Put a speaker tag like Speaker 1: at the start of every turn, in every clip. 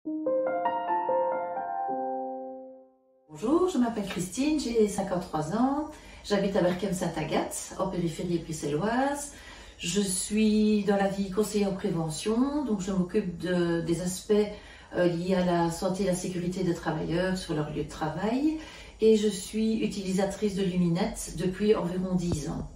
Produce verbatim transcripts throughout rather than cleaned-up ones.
Speaker 1: Bonjour, je m'appelle Christine, j'ai cinquante-trois ans, j'habite à Berchem-Sainte-Agathe, en périphérie bruxelloise. Je suis dans la vie conseillère en prévention, donc je m'occupe de, des aspects euh, liés à la santé et la sécurité des travailleurs sur leur lieu de travail, et je suis utilisatrice de luminettes depuis environ dix ans.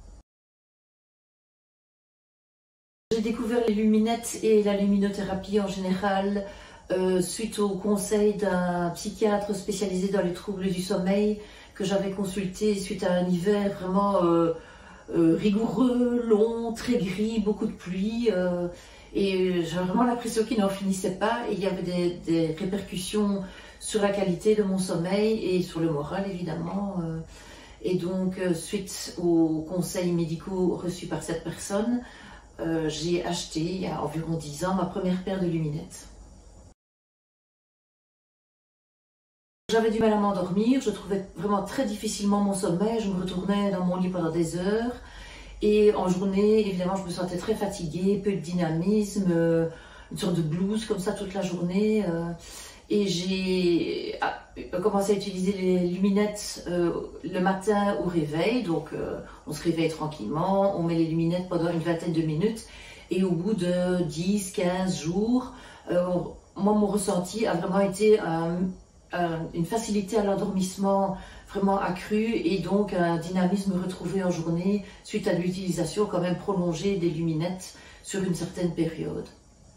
Speaker 1: J'ai découvert les luminettes et la luminothérapie en général euh, suite au conseil d'un psychiatre spécialisé dans les troubles du sommeil que j'avais consulté suite à un hiver vraiment euh, euh, rigoureux, long, très gris, beaucoup de pluie. Euh, et j'avais vraiment l'impression qu'il n'en finissait pas et il y avait des, des répercussions sur la qualité de mon sommeil et sur le moral évidemment. Euh, et donc euh, suite aux conseils médicaux reçus par cette personne, Euh, j'ai acheté il y a environ dix ans ma première paire de luminettes. J'avais du mal à m'endormir, je trouvais vraiment très difficilement mon sommeil, je me retournais dans mon lit pendant des heures et en journée évidemment je me sentais très fatiguée, peu de dynamisme, euh, une sorte de blues comme ça toute la journée euh, et j'ai commencé à utiliser les luminettes euh, le matin au réveil, donc euh, on se réveille tranquillement, on met les luminettes pendant une vingtaine de minutes et au bout de dix à quinze jours, euh, moi mon ressenti a vraiment été un, un, une facilité à l'endormissement vraiment accrue et donc un dynamisme retrouvé en journée suite à l'utilisation quand même prolongée des luminettes sur une certaine période.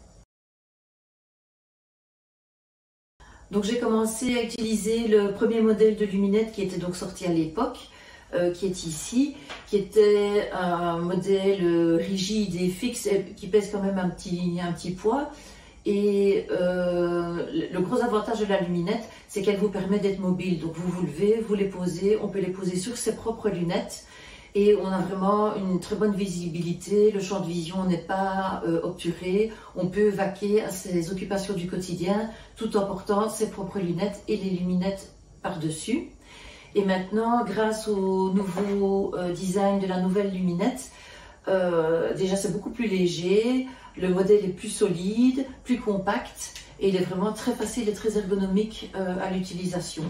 Speaker 1: Donc j'ai commencé à utiliser le premier modèle de lunettes qui était donc sorti à l'époque, euh, qui est ici, qui était un modèle rigide et fixe et qui pèse quand même un petit, un petit poids. Et euh, le gros avantage de la lunette, c'est qu'elle vous permet d'être mobile. Donc vous vous levez, vous les posez, on peut les poser sur ses propres lunettes. Et on a vraiment une très bonne visibilité, le champ de vision n'est pas euh, obturé, on peut vaquer à ses occupations du quotidien tout en portant ses propres lunettes et les luminettes par-dessus. Et maintenant, grâce au nouveau euh, design de la nouvelle luminette, euh, déjà c'est beaucoup plus léger, le modèle est plus solide, plus compact et il est vraiment très facile et très ergonomique euh, à l'utilisation.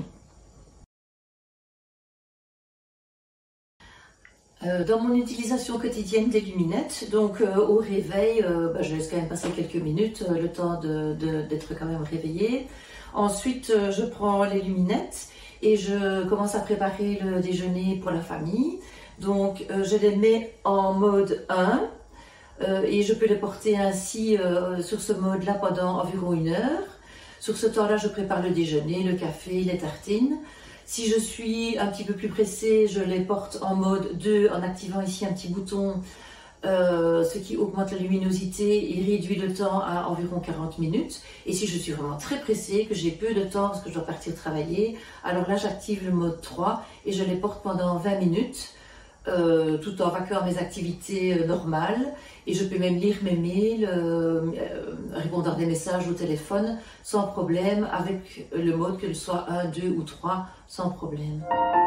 Speaker 1: Euh, dans mon utilisation quotidienne des luminettes, donc euh, au réveil, euh, bah, je laisse quand même passer quelques minutes, euh, le temps de, de, d'être quand même réveillée. Ensuite, euh, je prends les luminettes et je commence à préparer le déjeuner pour la famille. Donc, euh, je les mets en mode un euh, et je peux les porter ainsi euh, sur ce mode-là pendant environ une heure. Sur ce temps-là, je prépare le déjeuner, le café, les tartines. Si je suis un petit peu plus pressée, je les porte en mode deux en activant ici un petit bouton, euh, ce qui augmente la luminosité et réduit le temps à environ quarante minutes. Et si je suis vraiment très pressée, que j'ai peu de temps parce que je dois partir travailler, alors là j'active le mode trois et je les porte pendant vingt minutes. Euh, tout en vaquant mes activités euh, normales et je peux même lire mes mails, euh, euh, répondre à des messages au téléphone sans problème avec le mode que ce soit un, deux ou trois sans problème.